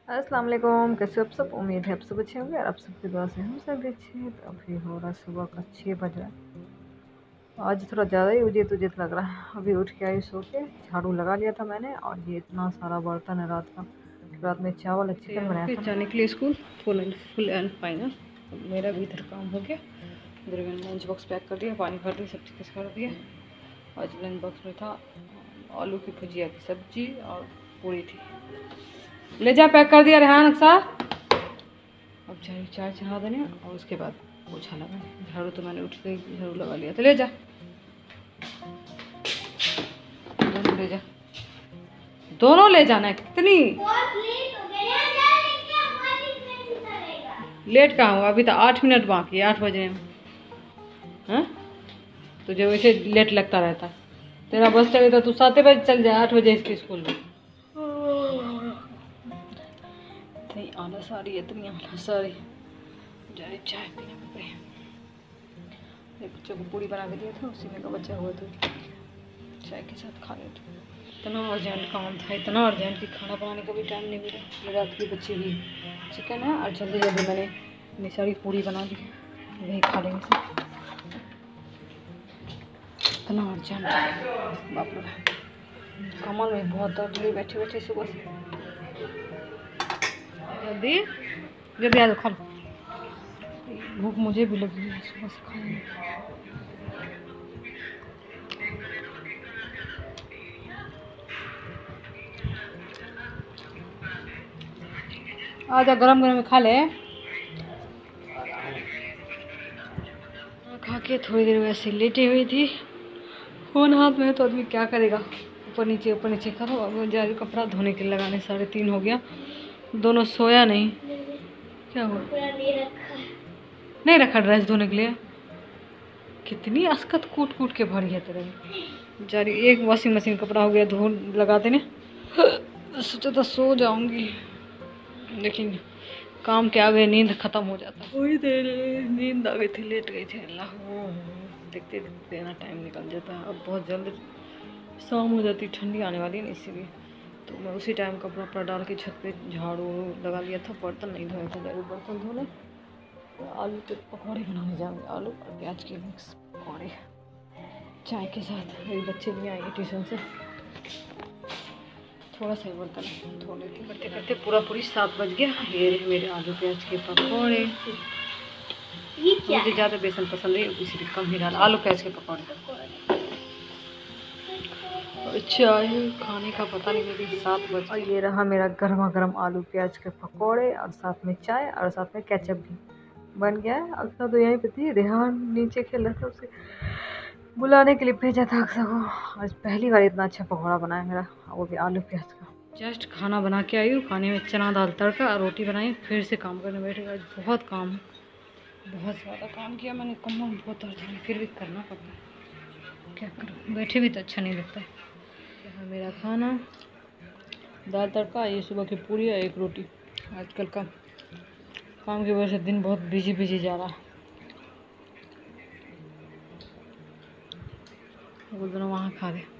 अस्सलाम वालेकुम। कैसे हो आप सब? उम्मीद है आप सब अच्छे होंगे और आप सबकी दुआ से हम सब भी अच्छे हैं। तो अभी हो रहा सुबह का 6 बज रहा है। आज थोड़ा ज़्यादा ही उजित उजित लग रहा है। अभी उठ के आई सो के, झाड़ू लगा लिया था मैंने। और ये इतना सारा बर्तन है रात में चावल चिकन बनाया था। जाने के लिए स्कूल फुल एंड फाइनल। मेरा भी इधर काम हो गया। इधर मैंने लंच बॉक्स पैक कर दिया, पानी भर दिया, सब चीज़ कर दिया। आज लंच बॉक्स में था आलू की भुजिया की सब्जी और पूरी थी। ले जा, पैक कर दिया रेहान अक्सा। अब चाय चढ़ा देने और उसके बाद पोछा लगाने। झाड़ू तो मैंने उठते ही झाड़ू लगा लिया था। ले जा, दोनों ले जा, दोनों ले जाना है। कितनी लेट कहाँ हुआ? अभी तो 8 मिनट बाकी है, 8 बजे में। हाँ, तुझे वैसे लेट लगता रहता है। तेरा बस चले तो तू 7 बजे चल जाए, 8 बजे इसके स्कूल में। इतनी आलस आ रही है, इतनी आलस आ रही है। जा रही चाय पीने में गई। बच्चों को पूरी बना के दिया था, उसी में का बच्चा हुआ तो चाय के साथ खा लेते। इतना अर्जेंट काम था, इतना अर्जेंट कि खाना बनाने का भी टाइम नहीं मिला। ये रात की बच्ची हुई चिकन है और जल्दी जल्दी मैंने इतनी सारी पूरी बना दी, वही खा लेंगे सब। इतना अर्जेंट है, बाप रे। कमर में बहुत दर्द हुई बैठे बैठे सुबह से। जल्दी जल्दी आ जाओ, खा लो। भूख मुझे भी लगी है सुबह से खाने। आजा, गरम गरम खा ले। खा के थोड़ी देर वैसे लेटी हुई थी, फोन हाथ में है तो आदमी क्या करेगा। ऊपर नीचे करो। अब जा रही कपड़ा धोने के लिए लगाने। 3:30 हो गया, दोनों सोया नहीं। क्या हुआ? नहीं रखा ड्रेस धोने के लिए। कितनी अस्कत कूट कूट के भरी है तेरे में। जा रही एक वॉशिंग मशीन कपड़ा हो गया धो लगा देने। सोचा था सो जाऊंगी, लेकिन काम के आगे नींद खत्म हो जाता। वही देर नींद आ गई थी, लेट गई थी। अल्लाह, देखते देखते ना टाइम निकल जाता है। अब बहुत जल्द शाम हो जाती, ठंडी आने वाली है ना, इसीलिए तो मैं उसी टाइम कपड़ा वपड़ा डाल के छत पे झाड़ू लगा लिया था। बर्तन नहीं धोए थे, जरूर बर्तन धोने। तो आलू के पकौड़े बनाने जाऊँगे, आलू और प्याज के मिक्स पकौड़े चाय के साथ। मेरे बच्चे भी आएंगे ट्यूशन से। थोड़ा सा बर्तन धो लेती हूँ। करते करते पूरी 7 बज गया। ये रहे मेरे आलू प्याज के पकौड़े। मुझे ज़्यादा बेसन पसंद है, इसलिए कम ही डाला। आलू प्याज के पकौड़े चाय खाने का पता नहीं, मेरी 7 बजे। और ये रहा मेरा गर्मा गर्म आलू प्याज के पकौड़े और साथ में चाय और साथ में केचप भी बन गया है। अक्सा तो यहीं पे थी, रेहान नीचे खेल रहा था, उसे बुलाने के लिए भेजा था अक्सा को। आज पहली बार इतना अच्छा पकौड़ा बनाया मेरा, वो भी आलू प्याज का। जस्ट खाना बना के आई हूँ। खाने में चना दाल तड़का और रोटी बनाई। फिर से काम करने बैठ गया। बहुत काम, बहुत ज़्यादा काम किया मैंने। कमर में बहुत दर्द है, फिर भी करना पड़ता है, क्या करूँ। बैठे भी तो अच्छा नहीं लगता है। यहाँ मेरा खाना दाल तड़का, ये सुबह की पूरी है, एक रोटी। आजकल का काम की वजह से दिन बहुत बिजी जा रहा है। वो दोनों वहाँ खा रहे।